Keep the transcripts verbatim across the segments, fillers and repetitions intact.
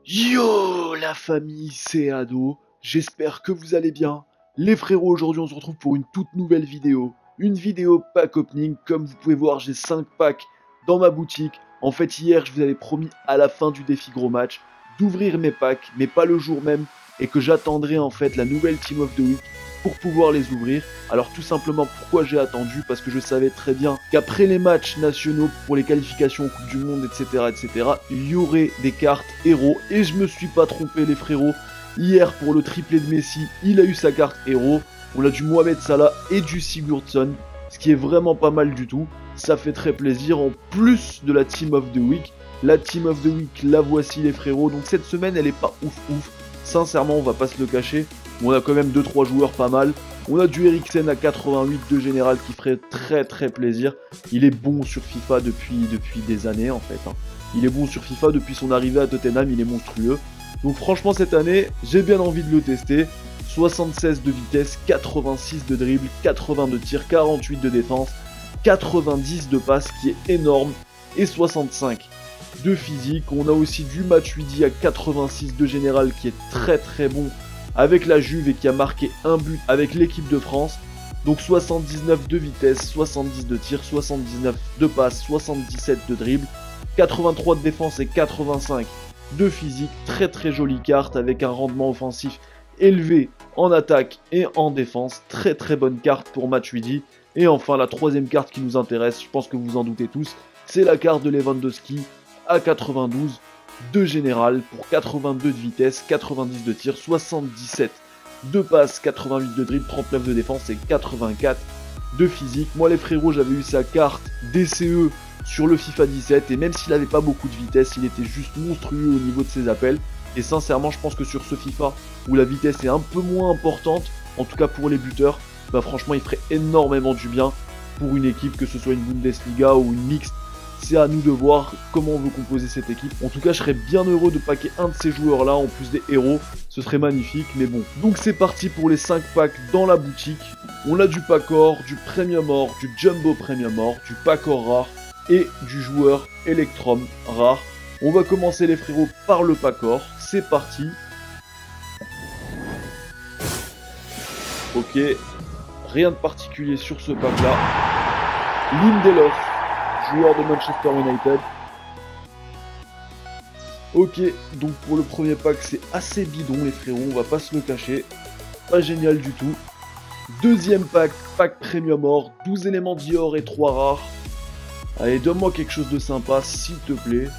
Yo la famille, c'est Ado, j'espère que vous allez bien. Les frérots, aujourd'hui on se retrouve pour une toute nouvelle vidéo. Une vidéo pack opening, comme vous pouvez voir j'ai cinq packs dans ma boutique. En fait hier je vous avais promis à la fin du défi gros match d'ouvrir mes packs, mais pas le jour même, et que j'attendrai en fait la nouvelle Team of the Week pour pouvoir les ouvrir. Alors tout simplement pourquoi j'ai attendu, parce que je savais très bien qu'après les matchs nationaux pour les qualifications au Coupe du Monde, etc, etc, il y aurait des cartes héros, et je me suis pas trompé les frérots. Hier pour le triplé de Messi, il a eu sa carte héros, on a du Mohamed Salah et du Sigurdsson, ce qui est vraiment pas mal du tout, ça fait très plaisir, en plus de la Team of the Week. La Team of the Week, la voici les frérots, donc cette semaine elle est pas ouf ouf, sincèrement on va pas se le cacher. On a quand même deux trois joueurs pas mal. On a du Eriksen à quatre-vingt-huit de général qui ferait très très plaisir. Il est bon sur FIFA depuis, depuis des années en fait. Hein. Il est bon sur FIFA depuis son arrivée à Tottenham, il est monstrueux. Donc franchement cette année, j'ai bien envie de le tester. soixante-seize de vitesse, quatre-vingt-six de dribble, quatre-vingts de tir, quarante-huit de défense, quatre-vingt-dix de passe qui est énorme et soixante-cinq de physique. On a aussi du Matuidi à quatre-vingt-six de général qui est très très bon avec la Juve et qui a marqué un but avec l'équipe de France. Donc soixante-dix-neuf de vitesse, soixante-dix de tir, soixante-dix-neuf de passe, soixante-dix-sept de dribble, quatre-vingt-trois de défense et quatre-vingt-cinq de physique. Très très jolie carte avec un rendement offensif élevé en attaque et en défense. Très très bonne carte pour Matuidi. Et enfin la troisième carte qui nous intéresse, je pense que vous en doutez tous, c'est la carte de Lewandowski à quatre-vingt-douze de général pour quatre-vingt-deux de vitesse, quatre-vingt-dix de tir, soixante-dix-sept de passe, quatre-vingt-huit de dribble, trente-neuf de défense et quatre-vingt-quatre de physique. Moi les frérots, j'avais eu sa carte D C E sur le FIFA dix-sept et même s'il n'avait pas beaucoup de vitesse, il était juste monstrueux au niveau de ses appels. Et sincèrement, je pense que sur ce FIFA où la vitesse est un peu moins importante, en tout cas pour les buteurs, bah franchement il ferait énormément du bien pour une équipe, que ce soit une Bundesliga ou une mixte. C'est à nous de voir comment on veut composer cette équipe. En tout cas, je serais bien heureux de packer un de ces joueurs-là, en plus des héros. Ce serait magnifique, mais bon. Donc c'est parti pour les cinq packs dans la boutique. On a du pack or, du premium or, du jumbo premium or, du pack or rare et du joueur Electrum rare. On va commencer les frérots par le pack or. C'est parti. Ok. Rien de particulier sur ce pack-là. Lindelof, joueur de Manchester United. Ok, donc pour le premier pack, c'est assez bidon les frérots, on va pas se le cacher. Pas génial du tout. Deuxième pack, pack premium or, douze éléments d'or et trois rares. Allez, donne-moi quelque chose de sympa, s'il te plaît.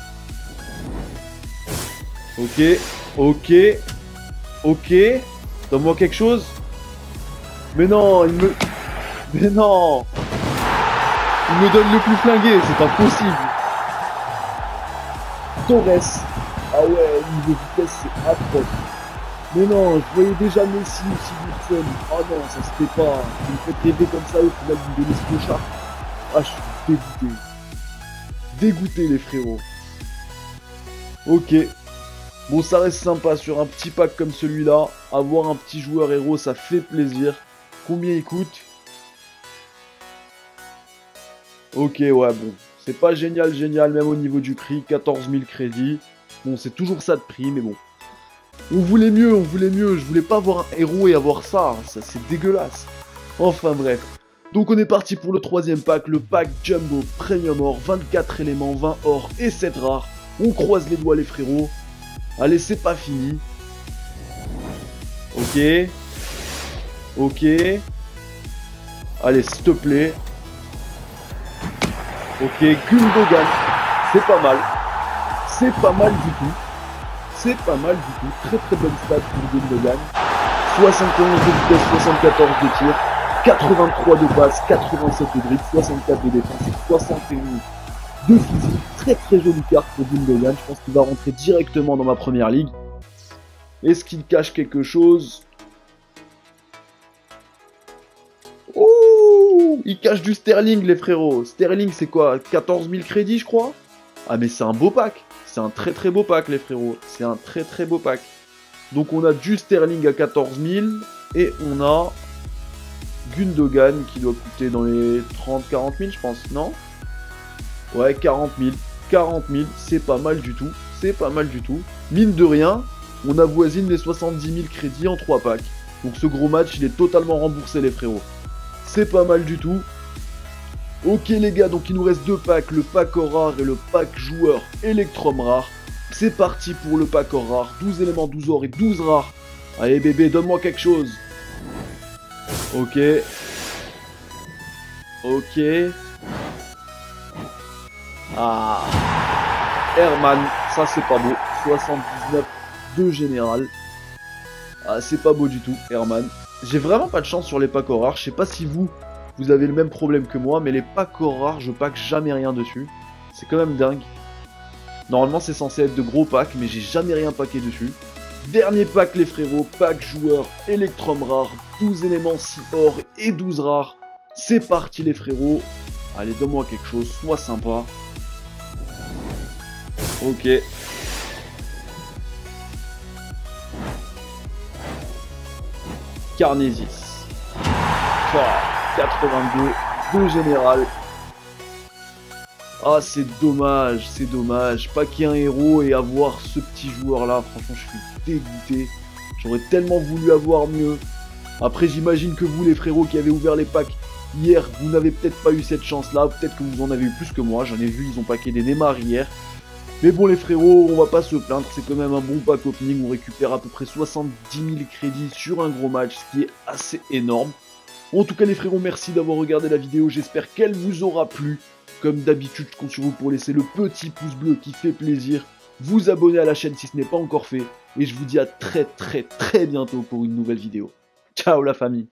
Ok, ok, ok. Donne-moi quelque chose. Mais non, il me... Mais non! Il me donne le plus flingué, c'est impossible. Torres. Ah ouais, niveau vitesse, c'est atroce. Mais non, je voyais déjà Messi ou Sigurdsson. Ah non, ça se fait pas. Vous me faites rêver comme ça, au final, vous me donnez ce clochard. Ah, je suis dégoûté. Dégoûté, les frérots. Ok. Bon, ça reste sympa sur un petit pack comme celui-là. Avoir un petit joueur héros, ça fait plaisir. Combien il coûte ? Ok, ouais, bon, c'est pas génial, génial, même au niveau du prix, quatorze mille crédits. Bon, c'est toujours ça de prix, mais bon. On voulait mieux, on voulait mieux, je voulais pas avoir un héros et avoir ça, hein, ça c'est dégueulasse. Enfin bref. Donc on est parti pour le troisième pack, le pack Jumbo Premium Or, vingt-quatre éléments, vingt or et sept rares. On croise les doigts les frérots. Allez, c'est pas fini. Ok. Ok. Allez, s'il te plaît. Ok, Gundogan, c'est pas mal. C'est pas mal du tout. C'est pas mal du tout. Très très bonne stat pour Gundogan. soixante et onze de vitesse, soixante-quatorze de tir, quatre-vingt-trois de passe, quatre-vingt-sept de dribble, soixante-quatre de défense et soixante et onze de physique. Très très jolie carte pour Gundogan. Je pense qu'il va rentrer directement dans ma première ligue. Est-ce qu'il cache quelque chose ? Ouh, il cache du Sterling les frérots. Sterling c'est quoi, quatorze mille crédits je crois. Ah mais c'est un beau pack. C'est un très très beau pack les frérots. C'est un très très beau pack. Donc on a du Sterling à quatorze mille. Et on a Gundogan qui doit coûter dans les trente à quarante mille je pense, non? Ouais, quarante mille. quarante mille, c'est pas mal du tout. c'est pas mal du tout. Mine de rien, on avoisine les soixante-dix mille crédits en trois packs. Donc ce gros match, il est totalement remboursé les frérots. C'est pas mal du tout. Ok les gars, donc il nous reste deux packs, le pack or rare et le pack joueur Electrum rare. C'est parti pour le pack or rare, douze éléments, douze or et douze rares. Allez bébé, donne-moi quelque chose. Ok. Ok. Ah. Herman, ça c'est pas beau. soixante-dix-neuf de général. Ah, c'est pas beau du tout, Herman. J'ai vraiment pas de chance sur les packs or rares. Je sais pas si vous, vous avez le même problème que moi, mais les packs or rares, je pack jamais rien dessus. C'est quand même dingue. Normalement, c'est censé être de gros packs, mais j'ai jamais rien packé dessus. Dernier pack, les frérots, pack joueur, Electrum rare, douze éléments, six or et douze rares. C'est parti, les frérots. Allez, donne-moi quelque chose, sois sympa. Ok. Carnesis. quatre-vingt-deux de général. Ah, c'est dommage, c'est dommage. Pas qu'il y ait un héros et avoir ce petit joueur là, franchement, je suis dégoûté. J'aurais tellement voulu avoir mieux. Après, j'imagine que vous, les frérots qui avez ouvert les packs hier, vous n'avez peut-être pas eu cette chance là. Peut-être que vous en avez eu plus que moi. J'en ai vu, ils ont packé des Neymar hier. Mais bon, les frérots, on va pas se plaindre. C'est quand même un bon pack opening. On récupère à peu près soixante-dix mille crédits sur un gros match, ce qui est assez énorme. En tout cas, les frérots, merci d'avoir regardé la vidéo. J'espère qu'elle vous aura plu. Comme d'habitude, je compte sur vous pour laisser le petit pouce bleu qui fait plaisir, vous abonner à la chaîne si ce n'est pas encore fait, et je vous dis à très très très bientôt pour une nouvelle vidéo. Ciao la famille!